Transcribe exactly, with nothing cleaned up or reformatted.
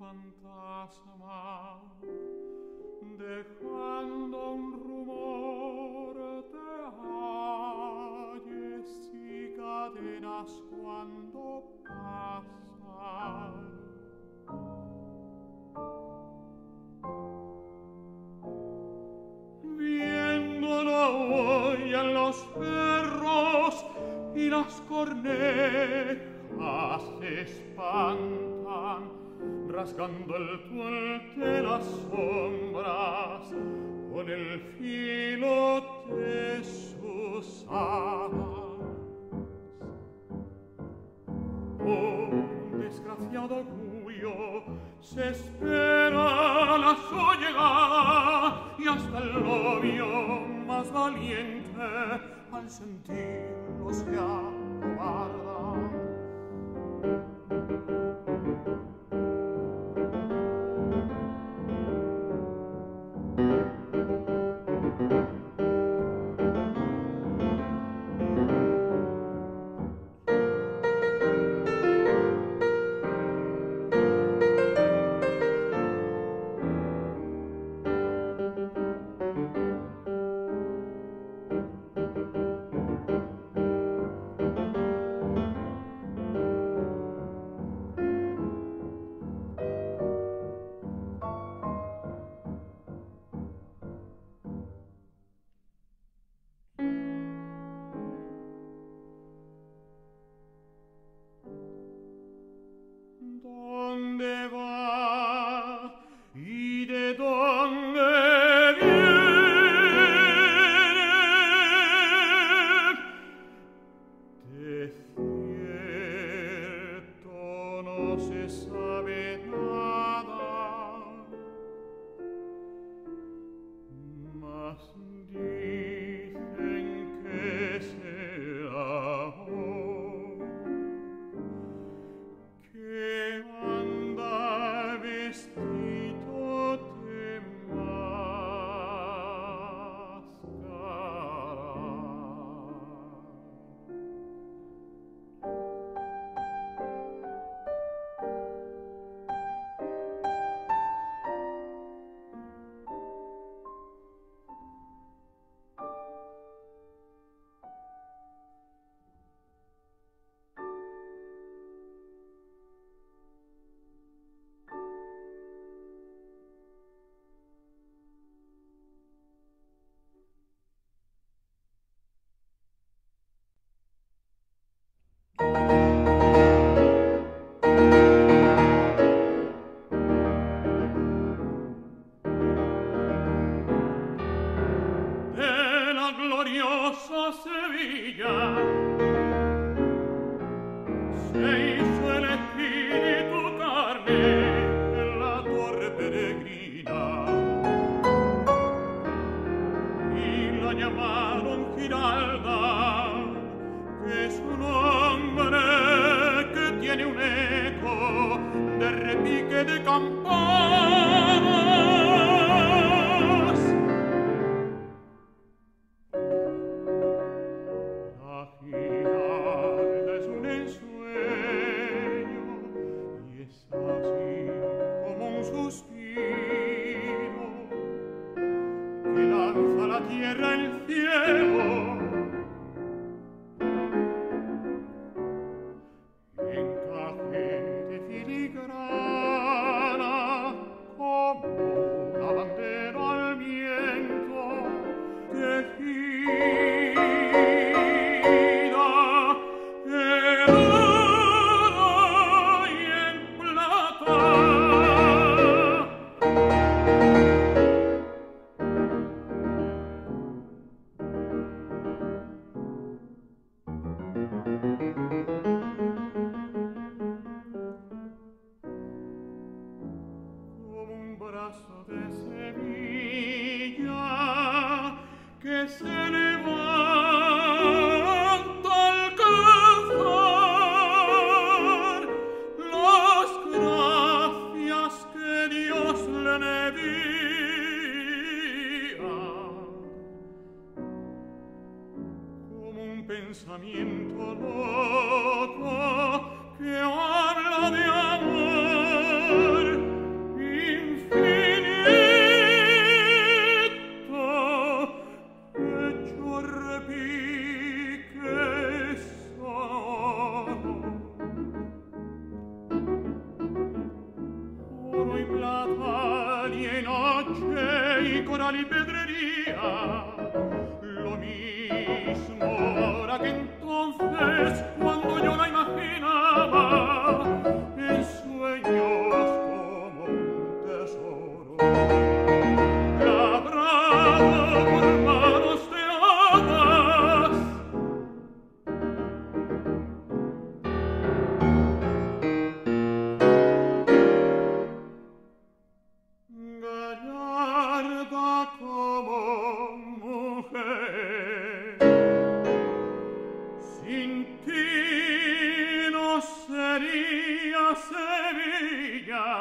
fantasma, dejando un rumor de ayes y cadenas cuando pasa. Viéndolo oyen los perros y las cornejas se espantan, rasgando el tuel de las sombras con el filo de sus alas. Un desgraciado cuyo se espera la su llegada, y hasta el novio más valiente al sentirlo se acobarda. ¿Dónde va y de dónde viene? De cierto no se sabe nada, mas dicen que será hoy, que anda vestido de máscara. De la gloriosa Sevilla se hizo el espíritu carne en la torre peregrina, y la llamaron Giralda, que es un hombre que tiene un eco de repique de campanas. La Giralda es un ensueño y es así como un suspiro que lanza la tierra el cielo. Encaje de filigrana coral y pedrería, lo mismo ahora que entonces, cuando yo la imaginaba en sueños como un tesoro, labrado por manos de hadas. Gallarda como mujer, sin ti no sería Sevilla.